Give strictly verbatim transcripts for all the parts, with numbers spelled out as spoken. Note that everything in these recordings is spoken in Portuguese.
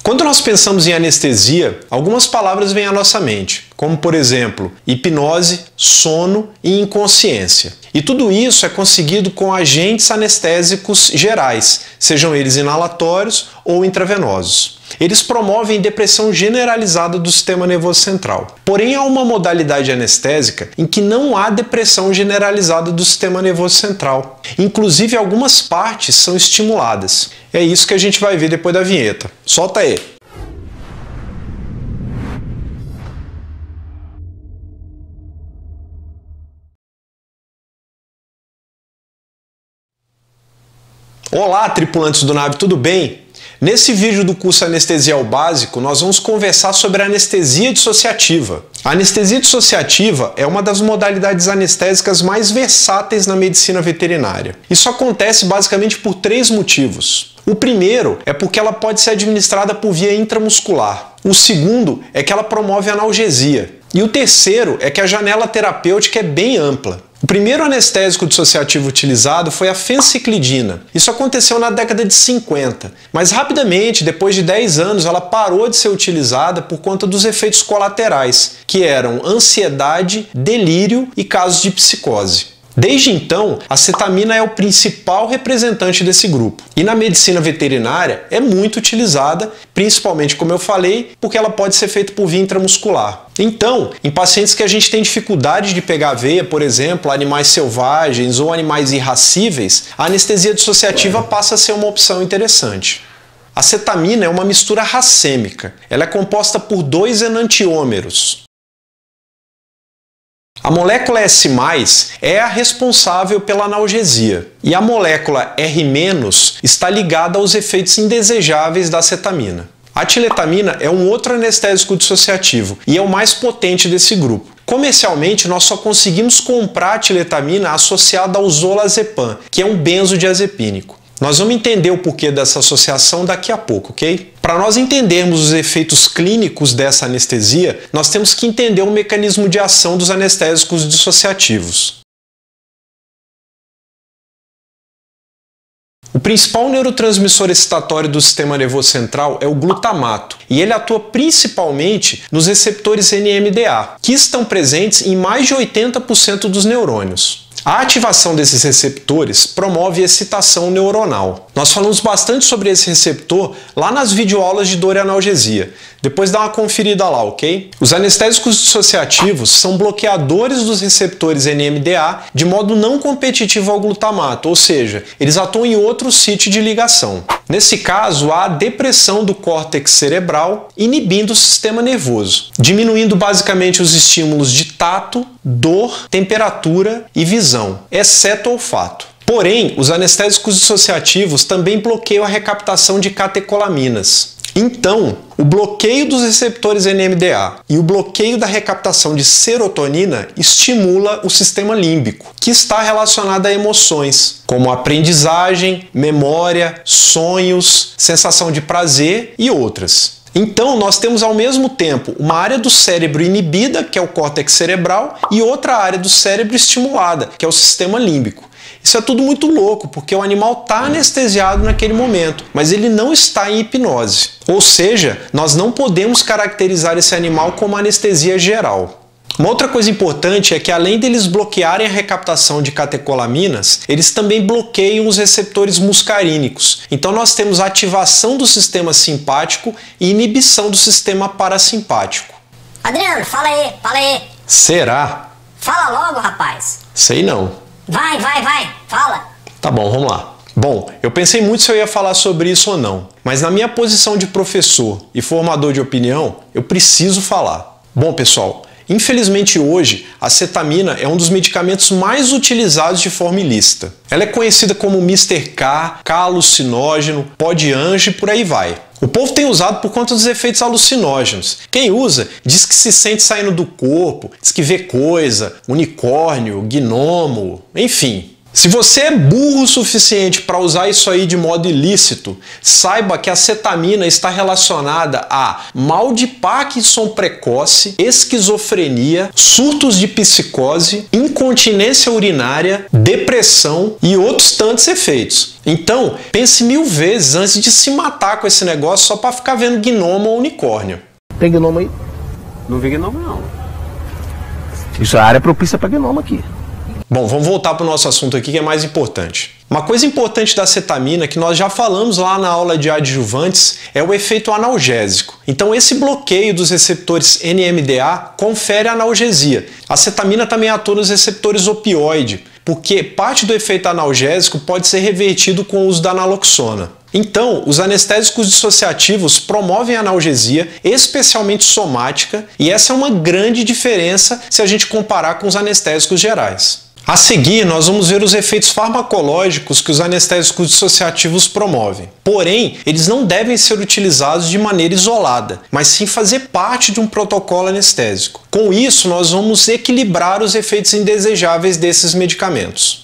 Quando nós pensamos em anestesia, algumas palavras vêm à nossa mente, como por exemplo, hipnose, sono e inconsciência. E tudo isso é conseguido com agentes anestésicos gerais, sejam eles inalatórios ou intravenosos. Eles promovem depressão generalizada do sistema nervoso central. Porém, há uma modalidade anestésica em que não há depressão generalizada do sistema nervoso central. Inclusive, algumas partes são estimuladas. É isso que a gente vai ver depois da vinheta. Solta aí! Olá, tripulantes do Nave, tudo bem? Nesse vídeo do curso Anestesia ao Básico, nós vamos conversar sobre a anestesia dissociativa. A anestesia dissociativa é uma das modalidades anestésicas mais versáteis na medicina veterinária. Isso acontece basicamente por três motivos. O primeiro é porque ela pode ser administrada por via intramuscular. O segundo é que ela promove analgesia. E o terceiro é que a janela terapêutica é bem ampla. O primeiro anestésico dissociativo utilizado foi a fenciclidina. Isso aconteceu na década de cinquenta, mas rapidamente, depois de dez anos, ela parou de ser utilizada por conta dos efeitos colaterais, que eram ansiedade, delírio e casos de psicose. Desde então, a cetamina é o principal representante desse grupo. E na medicina veterinária é muito utilizada, principalmente, como eu falei, porque ela pode ser feita por via intramuscular. Então, em pacientes que a gente tem dificuldade de pegar a veia, por exemplo, animais selvagens ou animais irracíveis, a anestesia dissociativa passa a ser uma opção interessante. A cetamina é uma mistura racêmica. Ela é composta por dois enantiômeros. A molécula S mais, é a responsável pela analgesia e a molécula R menos, está ligada aos efeitos indesejáveis da cetamina. A tiletamina é um outro anestésico dissociativo e é o mais potente desse grupo. Comercialmente, nós só conseguimos comprar a tiletamina associada ao zolazepam, que é um benzodiazepínico. Nós vamos entender o porquê dessa associação daqui a pouco, ok? Para nós entendermos os efeitos clínicos dessa anestesia, nós temos que entender o mecanismo de ação dos anestésicos dissociativos. O principal neurotransmissor excitatório do sistema nervoso central é o glutamato, e ele atua principalmente nos receptores N M D A, que estão presentes em mais de oitenta por cento dos neurônios. A ativação desses receptores promove excitação neuronal. Nós falamos bastante sobre esse receptor lá nas videoaulas de dor e analgesia. Depois dá uma conferida lá, ok? Os anestésicos dissociativos são bloqueadores dos receptores N M D A de modo não competitivo ao glutamato, ou seja, eles atuam em outro sítio de ligação. Nesse caso, há a depressão do córtex cerebral, inibindo o sistema nervoso, diminuindo basicamente os estímulos de tato, dor, temperatura e visão, exceto olfato. Porém, os anestésicos dissociativos também bloqueiam a recaptação de catecolaminas. Então, o bloqueio dos receptores N M D A e o bloqueio da recaptação de serotonina estimula o sistema límbico, que está relacionado a emoções, como aprendizagem, memória, sonhos, sensação de prazer e outras. Então, nós temos ao mesmo tempo uma área do cérebro inibida, que é o córtex cerebral, e outra área do cérebro estimulada, que é o sistema límbico. Isso é tudo muito louco, porque o animal está anestesiado naquele momento, mas ele não está em hipnose. Ou seja, nós não podemos caracterizar esse animal como anestesia geral. Uma outra coisa importante é que, além deles bloquearem a recaptação de catecolaminas, eles também bloqueiam os receptores muscarínicos. Então nós temos a ativação do sistema simpático e inibição do sistema parasimpático. Adriano, fala aí, fala aí. Será? Fala logo, rapaz. Sei não. Vai, vai, vai, fala. Tá bom, vamos lá. Bom, eu pensei muito se eu ia falar sobre isso ou não, mas na minha posição de professor e formador de opinião, eu preciso falar. Bom, pessoal, infelizmente hoje, a cetamina é um dos medicamentos mais utilizados de forma ilícita. Ela é conhecida como mister K, K-alucinógeno, pó de anjo e por aí vai. O povo tem usado por conta dos efeitos alucinógenos. Quem usa diz que se sente saindo do corpo, diz que vê coisa, unicórnio, gnomo, enfim. Se você é burro o suficiente para usar isso aí de modo ilícito, saiba que a cetamina está relacionada a mal de Parkinson precoce, esquizofrenia, surtos de psicose, incontinência urinária, depressão e outros tantos efeitos. Então, pense mil vezes antes de se matar com esse negócio só para ficar vendo gnomo ou unicórnio. Tem gnomo aí? Não vi gnomo, não. Isso é a área propícia para gnomo aqui. Bom, vamos voltar para o nosso assunto aqui que é mais importante. Uma coisa importante da cetamina, que nós já falamos lá na aula de adjuvantes, é o efeito analgésico. Então esse bloqueio dos receptores N M D A confere analgesia. A cetamina também atua nos receptores opioide, porque parte do efeito analgésico pode ser revertido com o uso da naloxona. Então, os anestésicos dissociativos promovem a analgesia, especialmente somática, e essa é uma grande diferença se a gente comparar com os anestésicos gerais. A seguir, nós vamos ver os efeitos farmacológicos que os anestésicos dissociativos promovem. Porém, eles não devem ser utilizados de maneira isolada, mas sim fazer parte de um protocolo anestésico. Com isso, nós vamos equilibrar os efeitos indesejáveis desses medicamentos.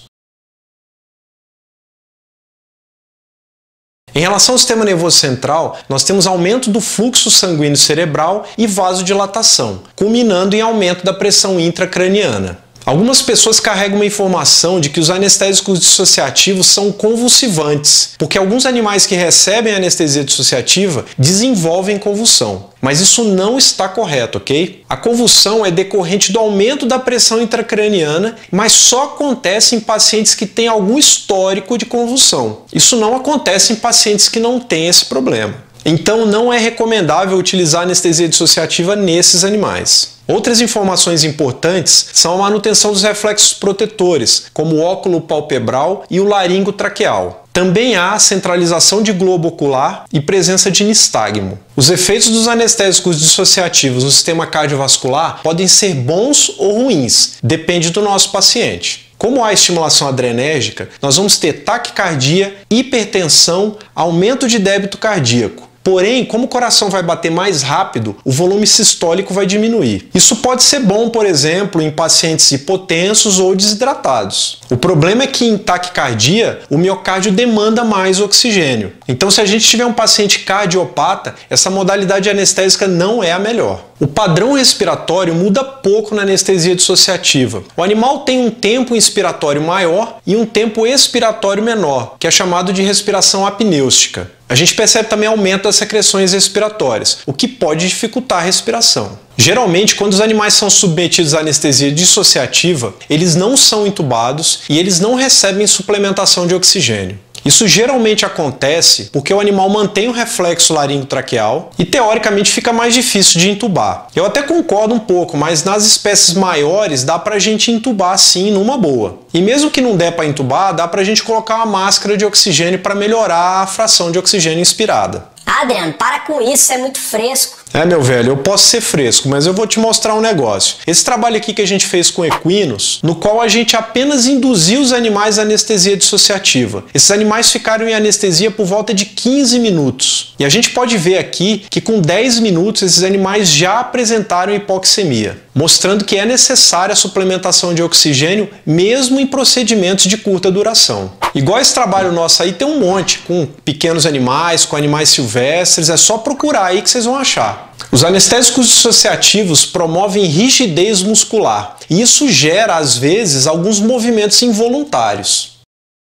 Em relação ao sistema nervoso central, nós temos aumento do fluxo sanguíneo cerebral e vasodilatação, culminando em aumento da pressão intracraniana. Algumas pessoas carregam uma informação de que os anestésicos dissociativos são convulsivantes, porque alguns animais que recebem anestesia dissociativa desenvolvem convulsão. Mas isso não está correto, ok? A convulsão é decorrente do aumento da pressão intracraniana, mas só acontece em pacientes que têm algum histórico de convulsão. Isso não acontece em pacientes que não têm esse problema. Então não é recomendável utilizar anestesia dissociativa nesses animais. Outras informações importantes são a manutenção dos reflexos protetores, como o óculo palpebral e o laringo traqueal. Também há centralização de globo ocular e presença de nistagmo. Os efeitos dos anestésicos dissociativos no sistema cardiovascular podem ser bons ou ruins, depende do nosso paciente. Como há estimulação adrenérgica, nós vamos ter taquicardia, hipertensão, aumento de débito cardíaco. Porém, como o coração vai bater mais rápido, o volume sistólico vai diminuir. Isso pode ser bom, por exemplo, em pacientes hipotensos ou desidratados. O problema é que em taquicardia, o miocárdio demanda mais oxigênio. Então, se a gente tiver um paciente cardiopata, essa modalidade anestésica não é a melhor. O padrão respiratório muda pouco na anestesia dissociativa. O animal tem um tempo inspiratório maior e um tempo expiratório menor, que é chamado de respiração apnêustica. A gente percebe também aumento das secreções respiratórias, o que pode dificultar a respiração. Geralmente, quando os animais são submetidos à anestesia dissociativa, eles não são intubados e eles não recebem suplementação de oxigênio. Isso geralmente acontece porque o animal mantém o reflexo laringotraqueal e teoricamente fica mais difícil de intubar. Eu até concordo um pouco, mas nas espécies maiores dá pra gente intubar sim numa boa. E mesmo que não der para intubar, dá pra gente colocar uma máscara de oxigênio para melhorar a fração de oxigênio inspirada. Adriano, para com isso, é muito fresco. É, meu velho, eu posso ser fresco, mas eu vou te mostrar um negócio. Esse trabalho aqui que a gente fez com equinos, no qual a gente apenas induziu os animais à anestesia dissociativa. Esses animais ficaram em anestesia por volta de quinze minutos. E a gente pode ver aqui que com dez minutos esses animais já apresentaram hipoxemia, mostrando que é necessária a suplementação de oxigênio mesmo em procedimentos de curta duração. Igual esse trabalho nosso aí tem um monte, com pequenos animais, com animais silvestres, é só procurar aí que vocês vão achar. Os anestésicos dissociativos promovem rigidez muscular e isso gera, às vezes, alguns movimentos involuntários.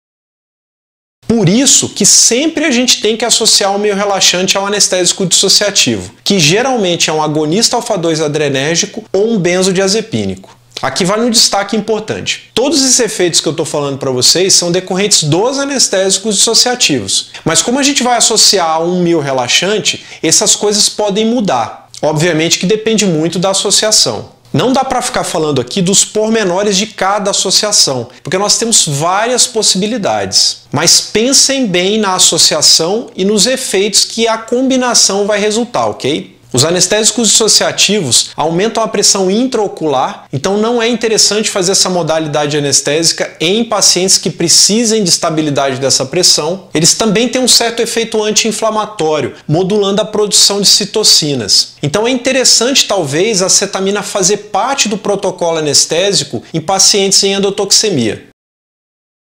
Por isso que sempre a gente tem que associar o meio relaxante ao anestésico dissociativo, que geralmente é um agonista alfa dois adrenérgico ou um benzodiazepínico. Aqui vale um destaque importante. Todos esses efeitos que eu estou falando para vocês são decorrentes dos anestésicos dissociativos. Mas como a gente vai associar a um meio relaxante, essas coisas podem mudar. Obviamente que depende muito da associação. Não dá para ficar falando aqui dos pormenores de cada associação, porque nós temos várias possibilidades. Mas pensem bem na associação e nos efeitos que a combinação vai resultar, ok? Os anestésicos dissociativos aumentam a pressão intraocular, então não é interessante fazer essa modalidade anestésica em pacientes que precisem de estabilidade dessa pressão. Eles também têm um certo efeito anti-inflamatório, modulando a produção de citocinas. Então é interessante talvez a cetamina fazer parte do protocolo anestésico em pacientes em endotoxemia.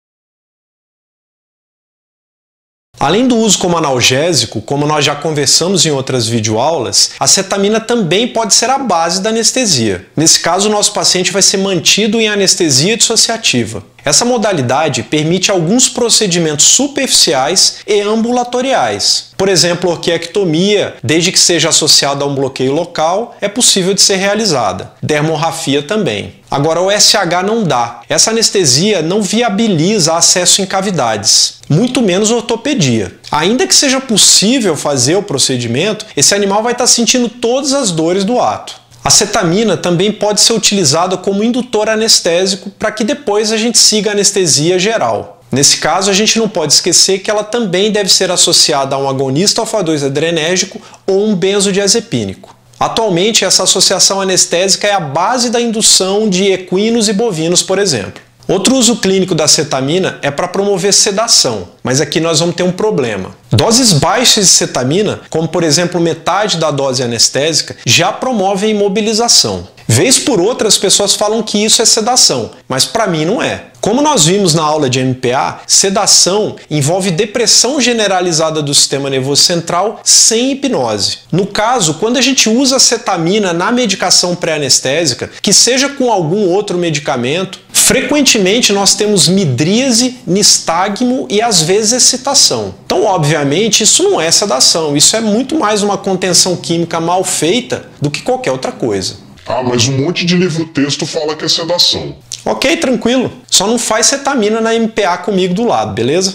Além do uso como analgésico, como nós já conversamos em outras videoaulas, a cetamina também pode ser a base da anestesia. Nesse caso, o nosso paciente vai ser mantido em anestesia dissociativa. Essa modalidade permite alguns procedimentos superficiais e ambulatoriais. Por exemplo, orquiectomia, desde que seja associada a um bloqueio local, é possível de ser realizada. Dermorrafia também. Agora, o S H não dá. Essa anestesia não viabiliza acesso em cavidades, muito menos ortopedia. Ainda que seja possível fazer o procedimento, esse animal vai estar sentindo todas as dores do ato. A cetamina também pode ser utilizada como indutor anestésico para que depois a gente siga a anestesia geral. Nesse caso, a gente não pode esquecer que ela também deve ser associada a um agonista alfa dois adrenérgico ou um benzodiazepínico. Atualmente, essa associação anestésica é a base da indução de equinos e bovinos, por exemplo. Outro uso clínico da cetamina é para promover sedação, mas aqui nós vamos ter um problema. Doses baixas de cetamina, como por exemplo metade da dose anestésica, já promovem imobilização. Vez por outra as pessoas falam que isso é sedação, mas para mim não é. Como nós vimos na aula de M P A, sedação envolve depressão generalizada do sistema nervoso central sem hipnose. No caso, quando a gente usa a cetamina na medicação pré-anestésica, que seja com algum outro medicamento, frequentemente nós temos midríase, nistagmo e às vezes excitação. Então, obviamente, isso não é sedação, isso é muito mais uma contenção química mal feita do que qualquer outra coisa. Ah, mas um monte de livro-texto fala que é sedação. Ok, tranquilo. Só não faz cetamina na M P A comigo do lado, beleza?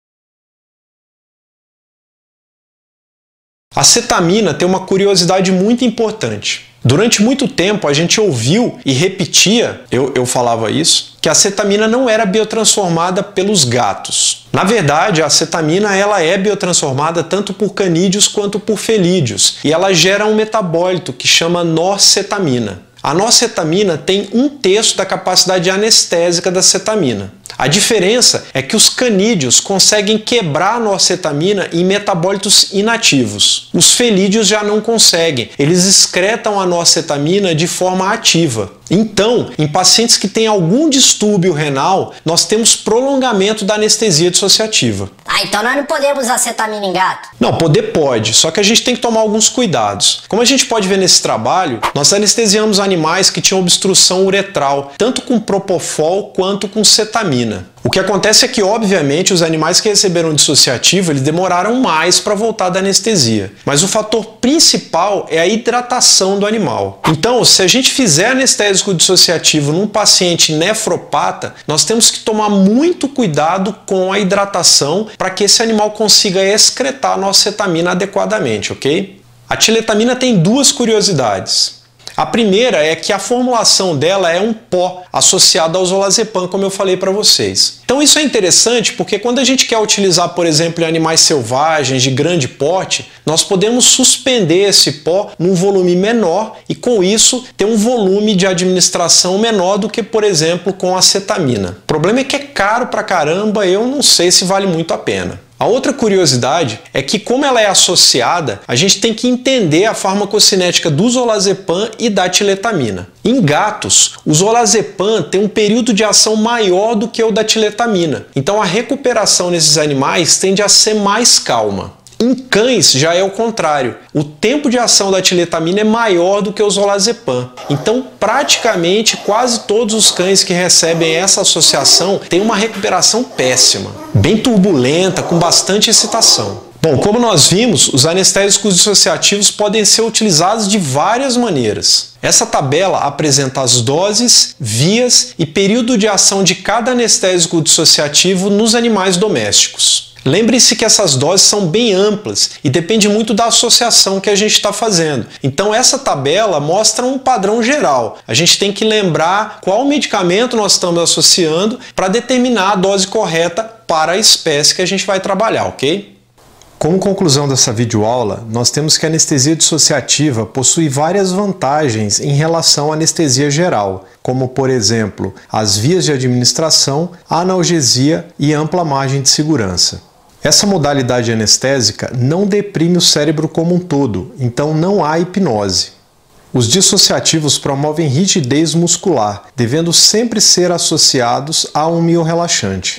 A cetamina tem uma curiosidade muito importante. Durante muito tempo a gente ouviu e repetia, eu, eu falava isso, que a cetamina não era biotransformada pelos gatos. Na verdade, a cetamina ela é biotransformada tanto por canídeos quanto por felídeos, e ela gera um metabólito que chama norcetamina. A norcetamina tem um terço da capacidade anestésica da cetamina. A diferença é que os canídeos conseguem quebrar a norcetamina em metabólitos inativos. Os felídeos já não conseguem, eles excretam a norcetamina de forma ativa. Então, em pacientes que têm algum distúrbio renal, nós temos prolongamento da anestesia dissociativa. Ah, então nós não podemos usar cetamina em gato? Não, poder pode, só que a gente tem que tomar alguns cuidados. Como a gente pode ver nesse trabalho, nós anestesiamos animais que tinham obstrução uretral, tanto com propofol quanto com cetamina. O que acontece é que, obviamente, os animais que receberam dissociativo eles demoraram mais para voltar da anestesia. Mas o fator principal é a hidratação do animal. Então, se a gente fizer anestésico dissociativo num paciente nefropata, nós temos que tomar muito cuidado com a hidratação para que esse animal consiga excretar a norcetamina adequadamente, ok? A tiletamina tem duas curiosidades. A primeira é que a formulação dela é um pó associado ao zolazepam, como eu falei para vocês. Então isso é interessante porque quando a gente quer utilizar, por exemplo, em animais selvagens de grande porte, nós podemos suspender esse pó num volume menor e com isso ter um volume de administração menor do que, por exemplo, com a cetamina. O problema é que é caro pra caramba, eu não sei se vale muito a pena. A outra curiosidade é que, como ela é associada, a gente tem que entender a farmacocinética do zolazepam e da tiletamina. Em gatos, o zolazepam tem um período de ação maior do que o da tiletamina, então a recuperação nesses animais tende a ser mais calma. Em cães já é o contrário. O tempo de ação da tiletamina é maior do que o zolazepam. Então, praticamente, quase todos os cães que recebem essa associação têm uma recuperação péssima, bem turbulenta, com bastante excitação. Bom, como nós vimos, os anestésicos dissociativos podem ser utilizados de várias maneiras. Essa tabela apresenta as doses, vias e período de ação de cada anestésico dissociativo nos animais domésticos. Lembre-se que essas doses são bem amplas e depende muito da associação que a gente está fazendo. Então essa tabela mostra um padrão geral. A gente tem que lembrar qual medicamento nós estamos associando para determinar a dose correta para a espécie que a gente vai trabalhar, ok? Como conclusão dessa videoaula, nós temos que a anestesia dissociativa possui várias vantagens em relação à anestesia geral, como, por exemplo, as vias de administração, a analgesia e ampla margem de segurança. Essa modalidade anestésica não deprime o cérebro como um todo, então não há hipnose. Os dissociativos promovem rigidez muscular, devendo sempre ser associados a um miorrelaxante.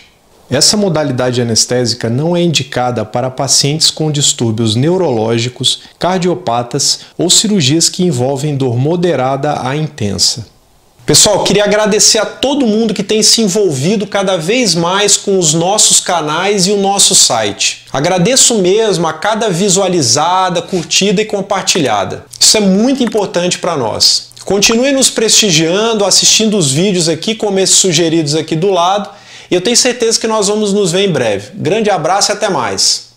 Essa modalidade anestésica não é indicada para pacientes com distúrbios neurológicos, cardiopatas ou cirurgias que envolvem dor moderada a intensa. Pessoal, queria agradecer a todo mundo que tem se envolvido cada vez mais com os nossos canais e o nosso site. Agradeço mesmo a cada visualizada, curtida e compartilhada. Isso é muito importante para nós. Continue nos prestigiando, assistindo os vídeos aqui, como esses sugeridos aqui do lado. E eu tenho certeza que nós vamos nos ver em breve. Grande abraço e até mais!